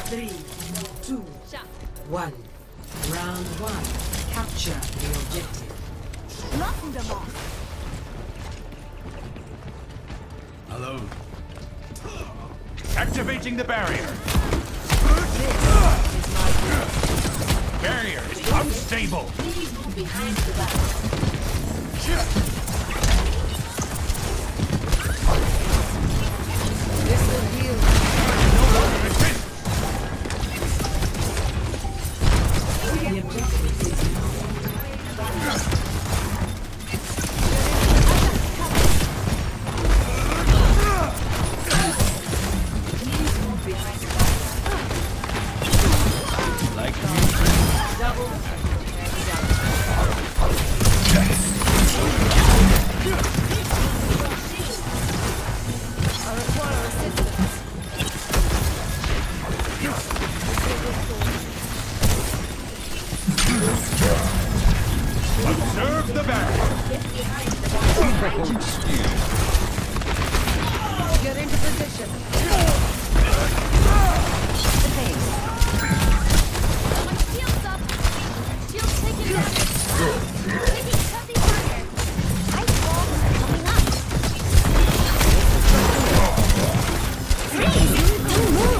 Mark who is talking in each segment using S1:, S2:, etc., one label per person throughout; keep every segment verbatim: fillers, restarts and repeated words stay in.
S1: Three, two, one. Round one. Capture the objective.
S2: Knocking them off.
S3: Hello. Activating the barrier. Barrier is unstable.
S1: Please move behind the back.
S2: This will heal.
S3: No longer exists.
S1: The objective is now.
S3: Like
S1: Double.
S2: I require assistance.
S3: observe the barrier.
S2: Get into position. The pace. My shield's up. Shield's taking damage. Taking heavy fire. Ice walls are coming up. Freeze! Don't move!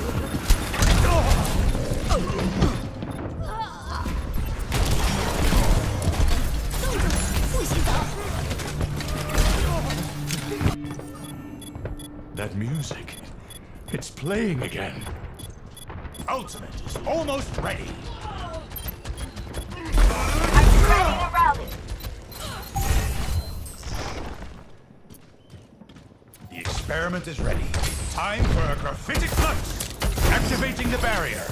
S3: That music, it's playing again. Ultimate is almost ready.
S2: I'm ready to rally.
S3: The experiment is ready. Time for a graphitic flux. Activating the barrier.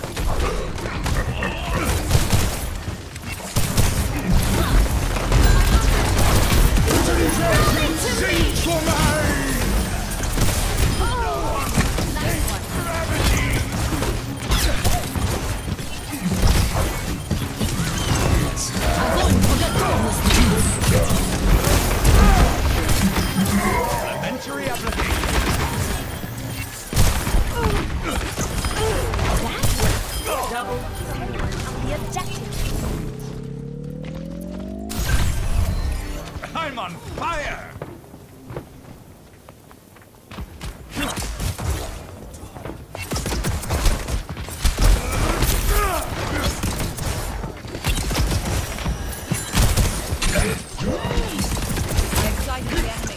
S3: Sing for mine! Elementary application.
S1: Double.
S2: The objective.
S3: I'm on fire!
S2: Exciting the enemy.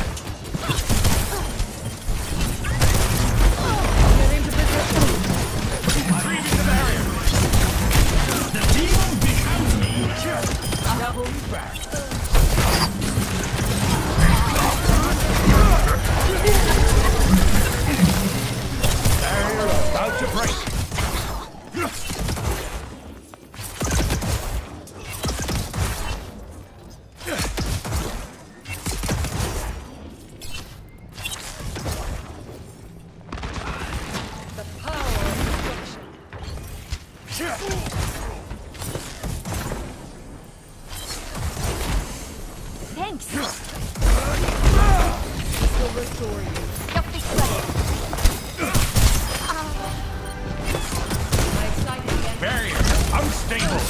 S2: Get into position.
S3: Reading the barrier. The demon becomes me.
S1: Double back.
S3: Barrier about to break.
S2: The power of destruction. Thanks. This will restore you. Your feet ready. My exciting enemy.
S3: Barrier unstable.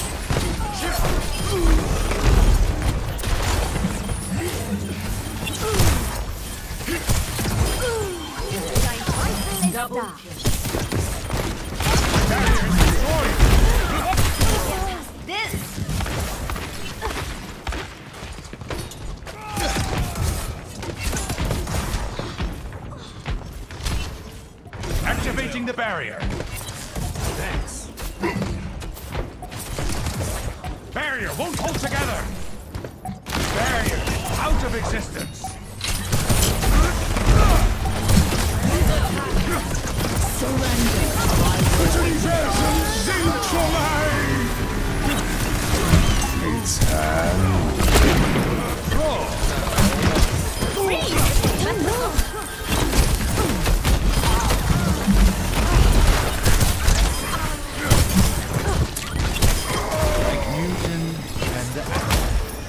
S1: Double.
S3: Barrier destroyed.
S2: This.
S3: Activating the barrier. Thanks. Barrier won't hold together. Barrier out of existence. It's time. Like Newton and the atom.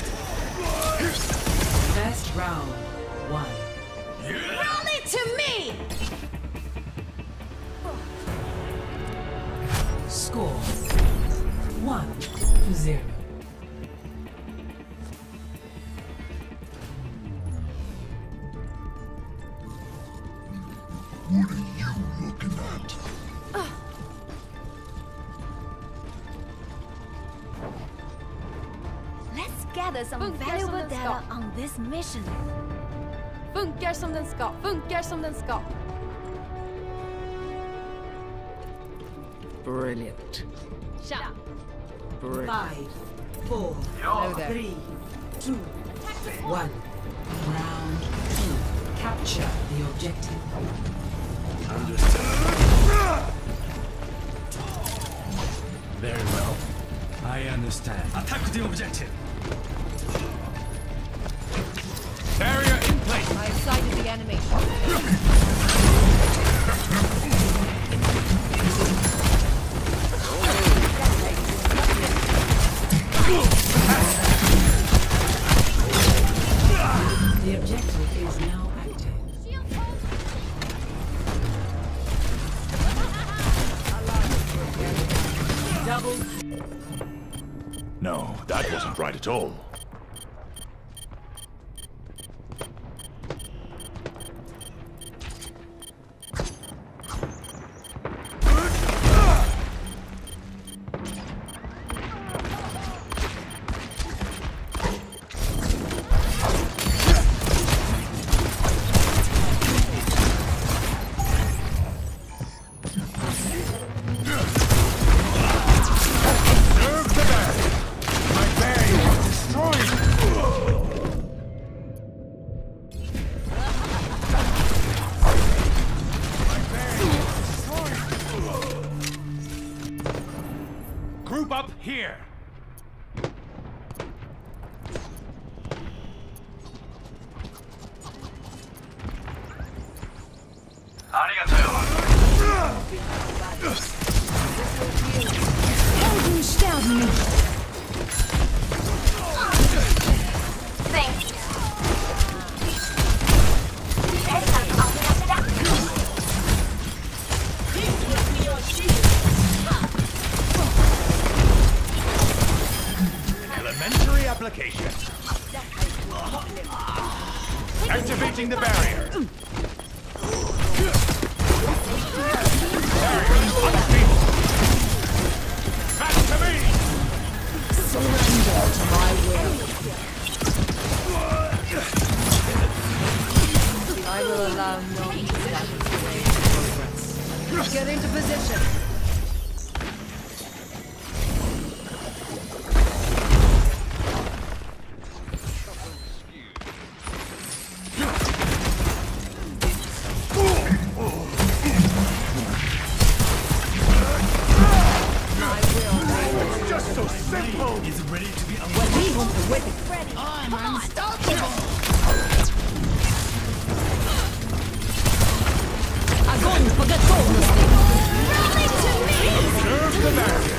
S1: Best round. One.
S2: Rally to me!
S1: Score one to zero.
S4: What are you looking at?
S2: Let's gather some
S5: Funkar som
S2: valuable
S5: den ska.
S2: data on this mission.
S5: Funkar som den ska. Funkar som den ska.
S6: Brilliant.
S5: Tja.
S6: Brilliant.
S1: Five, four,
S6: Hello there.
S1: three, two, one. Round two. Capture the objective.
S3: Very well. I understand. Attack the objective. Barrier in place.
S5: I have sighted the enemy.
S1: The objective is now active. Double.
S4: No, that wasn't right at all.
S3: Group up here. Elementary application. Activating the barrier. Barrier is unstable. Back to me.
S6: Surrender to my will. I will allow no obstacles to delay progress. Get into position.
S3: Just so simple. Is ready to be
S6: I'm unstoppable. Огонь по готовности.
S3: Serve the barrier.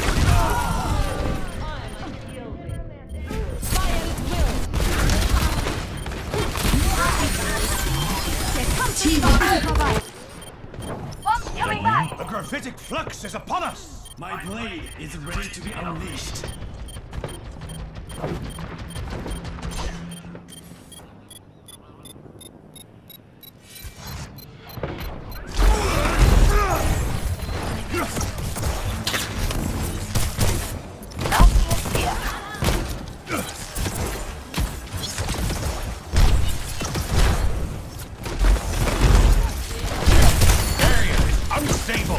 S3: A graphitic flux is upon us. My blade is ready to be unleashed. Barrier is unstable.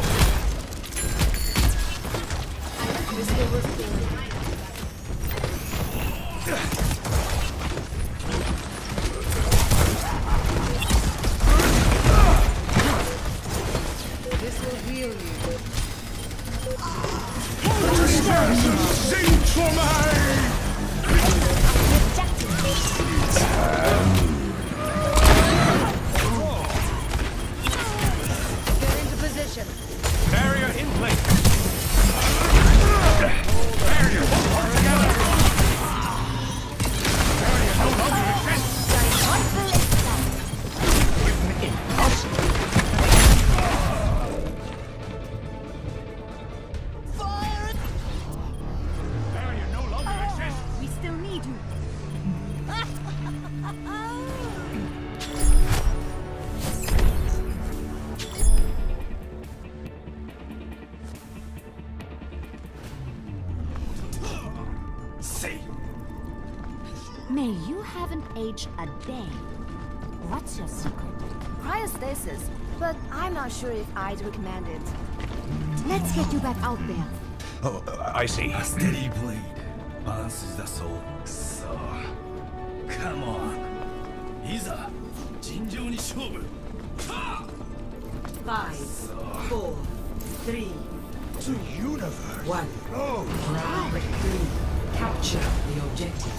S2: say you haven't aged a day. What's your secret?
S5: Cryostasis, but I'm not sure if I'd recommend it.
S2: Let's get you back out there.
S3: Oh, uh, I see.
S7: A steady blade balances the soul. So, come on. Iza, Jinjou ni shobu. Ha!
S1: Five, four, three,
S3: The universe.
S1: one.
S3: Oh,
S1: Round three. Capture the objective.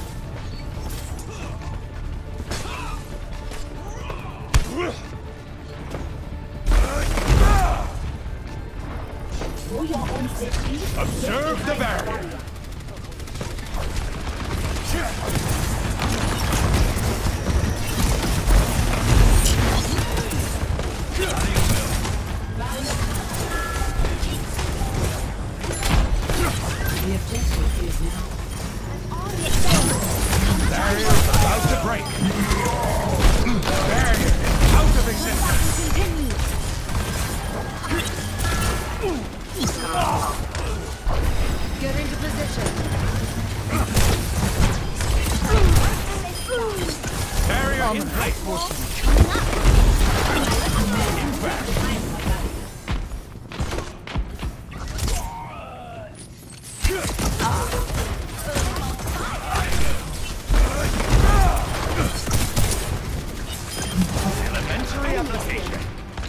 S3: observe the barrier.
S1: The objective is now.
S3: Barrier about to break. Barrier is out of existence.
S5: Get into position.
S3: Barrier in place. Impact. Elementary application.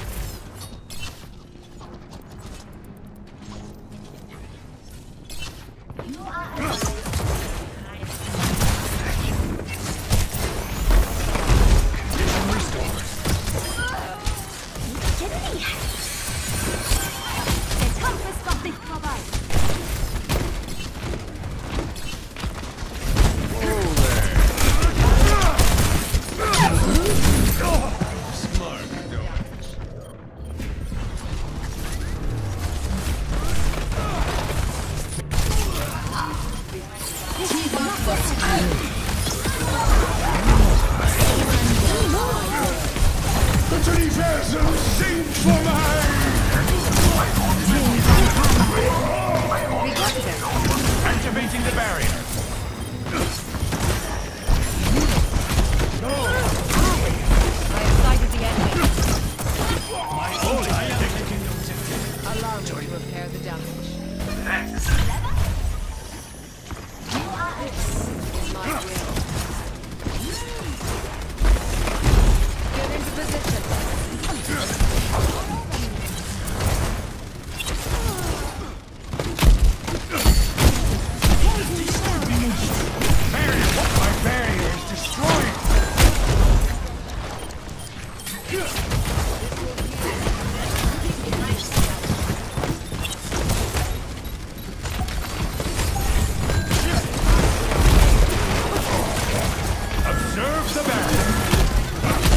S3: The universum sing for activating the barrier.
S6: I have sighted the enemy. Allow me to repair the damage. This is my will. Get into position.
S3: Barrier, my barrier is destroyed. Observe the barrier.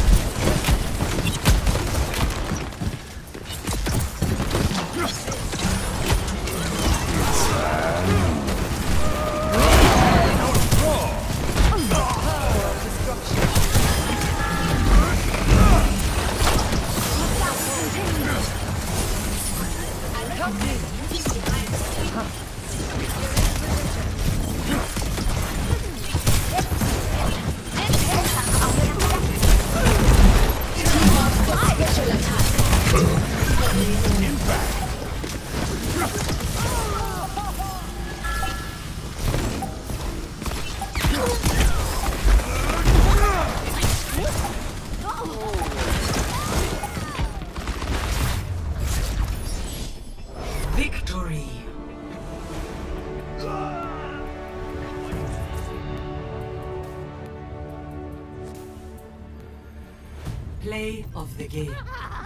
S1: Victory. Play of the game.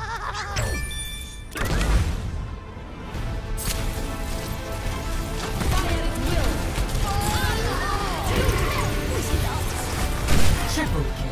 S1: Triple kill.